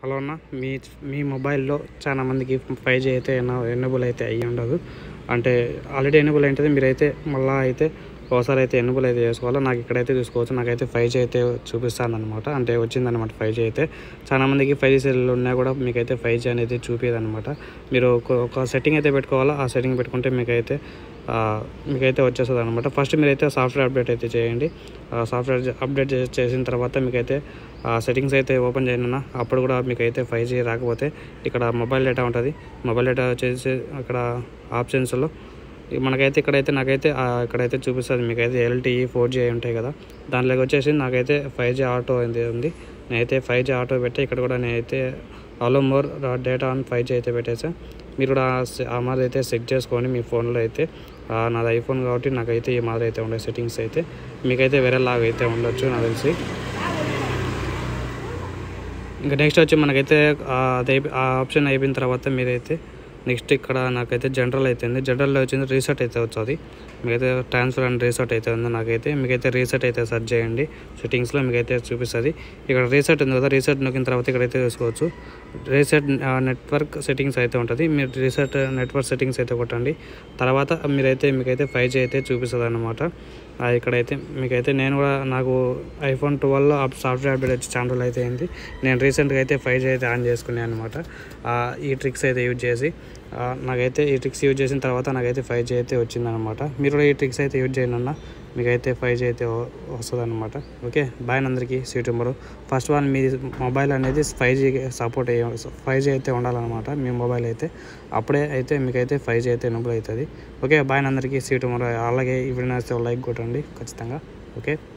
Hello అన్న, మీ మీ మొబైల్లో చాలా మందికి 5G అయితే ఎనేబుల్ అయితే అయ్యి ఉండదు. అంటే ఆల్రెడీ ఎనేబుల్ అయింటుంది. మీరైతే మళ్ళీ అయితే ఒకసారి అయితే ఎనేబుల్ అయితే చేసుకోవాలి. నాకు ఇక్కడైతే చూసుకోవచ్చు, నాకైతే 5G అయితే చూపిస్తాను అనమాట. అంటే వచ్చిందనమాట 5G అయితే. చాలామందికి 5G సెల్లు ఉన్నా కూడా మీకైతే 5G అనేది చూపించదు అనమాట. మీరు ఒక సెట్టింగ్ అయితే పెట్టుకోవాలా. ఆ సెట్టింగ్ పెట్టుకుంటే మీకైతే వచ్చేస్తుంది అనమాట. ఫస్ట్ మీరైతే సాఫ్ట్వేర్ అప్డేట్ అయితే చేయండి. సాఫ్ట్వేర్ అప్డేట్ చేసిన తర్వాత మీకైతే సెట్టింగ్స్ అయితే ఓపెన్ చేయనున్నా. అప్పుడు కూడా మీకైతే 5G రాకపోతే ఇక్కడ మొబైల్ డేటా ఉంటుంది. మొబైల్ డేటా వచ్చేసి అక్కడ ఆప్షన్స్లో మనకైతే ఇక్కడైతే చూపిస్తుంది. మీకైతే LTE 4G అయి ఉంటాయి కదా, దాంట్లోకి వచ్చేసి నాకైతే 5G ఆటో ఉంది. నేనైతే 5G ఆటో పెట్టి ఇక్కడ కూడా నేనైతే అలో మోర్ డేటా ఆన్ 5G అయితే పెట్టేసాను. మీరు కూడా ఆ మాదిరి అయితే సెట్ చేసుకోండి మీ ఫోన్లో అయితే. నాది ఐఫోన్ కాబట్టి నాకైతే ఈ మాదిరి అయితే ఉండే సెట్టింగ్స్ అయితే. మీకైతే వేరేలాగా అయితే ఉండొచ్చు నాకు తెలిసి. ఇంకా నెక్స్ట్ వచ్చి మనకైతే ఆ ఆప్షన్ అయిపోయిన తర్వాత మీరైతే నెక్స్ట్ ఇక్కడ నాకైతే జనరల్ అయితే ఉంది. జనరల్లో వచ్చింది రీసెట్ అయితే వచ్చేది. మీకైతే ట్రాన్స్ఫర్ అండ్ రీసెట్ అయితే ఉంది. మీకైతే రీసెట్ అయితే సెర్చ్ చేయండి. సెట్టింగ్స్లో మీకైతే చూపిస్తుంది. ఇక్కడ రీసెట్ ఉంది కదా, రీసెట్ నొక్కిన తర్వాత ఇక్కడైతే చూసుకోవచ్చు రీసెట్ నెట్వర్క్ సెట్టింగ్స్ అయితే ఉంటుంది. మీరు రీసెట్ నెట్వర్క్ సెట్టింగ్స్ అయితే కొట్టండి. తర్వాత మీకైతే 5G అయితే చూపిస్తుంది అన్నమాట. ఇక్కడైతే మీకైతే నేను కూడా నాకు iPhone 12లో సాఫ్ట్వేర్ అప్డేట్ వచ్చి ఛానల్ అయితే అయింది. నేను రీసెంట్గా అయితే 5G అయితే ఆన్ చేసుకున్నాను అనమాట. ఈ ట్రిక్స్ అయితే యూజ్ చేసి నాకైతే ఈ ట్రిక్స్ యూజ్ చేసిన తర్వాత నాకైతే 5G అయితే వచ్చిందనమాట. మీరు కూడా ఈ ట్రిక్స్ అయితే యూజ్ చేయండి అన్న, మీకైతే 5G అయితే వస్తుంది అనమాట. ఓకే, బాయ్ అందరికీ. See tomorrow. ఫస్ట్ వన్ మీ మొబైల్ అనేది 5G సపోర్ట్ 5G అయితే ఉండాలన్నమాట మీ మొబైల్ అయితే. అప్పుడే అయితే మీకైతే 5G అయితే ఎనేబుల్ అవుతుంది. ఓకే, బాయ్ అందరికీ. See tomorrow. అలాగే ఈ వీడియో నచ్చితే లైక్ కొట్టండి ఖచ్చితంగా. ఓకే.